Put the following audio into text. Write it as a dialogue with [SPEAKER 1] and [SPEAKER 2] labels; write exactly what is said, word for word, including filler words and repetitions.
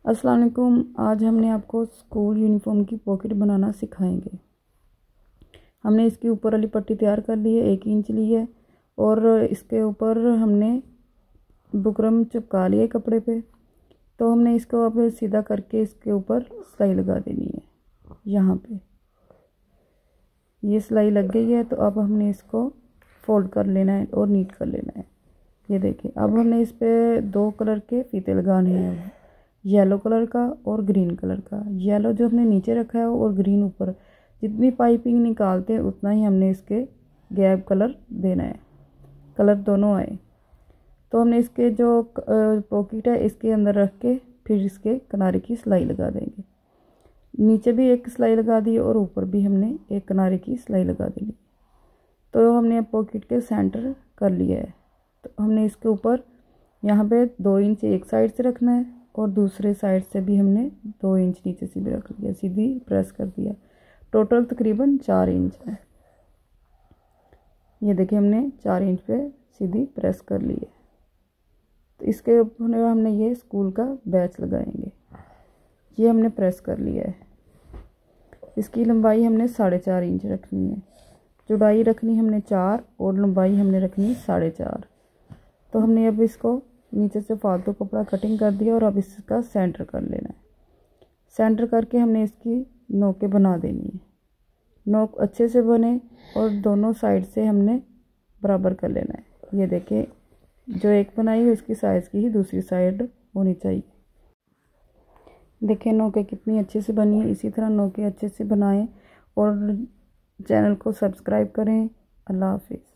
[SPEAKER 1] अस्सलाम वालेकुम। आज हमने आपको स्कूल यूनिफॉर्म की पॉकेट बनाना सिखाएंगे। हमने इसकी ऊपर वाली पट्टी तैयार कर ली है, एक इंच ली है और इसके ऊपर हमने बुकरम चिपका लिया कपड़े पे। तो हमने इसको अब सीधा करके इसके ऊपर सिलाई लगा देनी है। यहाँ पे ये सिलाई लग गई है, तो अब हमने इसको फोल्ड कर लेना है और नीट कर लेना है। ये देखिए, अब हमने इस पे दो कलर के फीते लगाने हैं, येलो कलर का और ग्रीन कलर का। येलो जो हमने नीचे रखा है और ग्रीन ऊपर। जितनी पाइपिंग निकालते हैं उतना ही हमने इसके गैप कलर देना है, कलर दोनों आए। तो हमने इसके जो पॉकेट है इसके अंदर रख के फिर इसके किनारे की सिलाई लगा देंगे। नीचे भी एक सिलाई लगा दी और ऊपर भी हमने एक किनारे की सिलाई लगा देनी। तो हमने पॉकेट के सेंटर कर लिया है। तो हमने इसके ऊपर यहाँ पे दो इंच एक साइड से रखना है और दूसरे साइड से भी हमने दो इंच नीचे से भी रख लिया, सीधी प्रेस कर दिया। टोटल तकरीबन चार इंच है। ये देखिए, हमने चार इंच पे सीधी प्रेस कर ली है। तो इसके ऊपर हमने ये स्कूल का बैच लगाएंगे। ये हमने प्रेस कर लिया है। इसकी लंबाई हमने साढ़े चार इंच रखनी है, चौड़ाई रखनी हमने चार और लंबाई हमने रखनी साढ़े चार। तो हमने अब इसको नीचे से फालतू कपड़ा कटिंग कर दिया और अब इसका सेंटर कर लेना है। सेंटर करके हमने इसकी नोकें बना देनी है। नोक अच्छे से बने और दोनों साइड से हमने बराबर कर लेना है। ये देखें, जो एक बनाई है उसकी साइज़ की ही दूसरी साइड होनी चाहिए। देखें नोकें कितनी अच्छे से बनी है। इसी तरह नोकें अच्छे से बनाएं और चैनल को सब्सक्राइब करें। अल्लाह हाफिज़।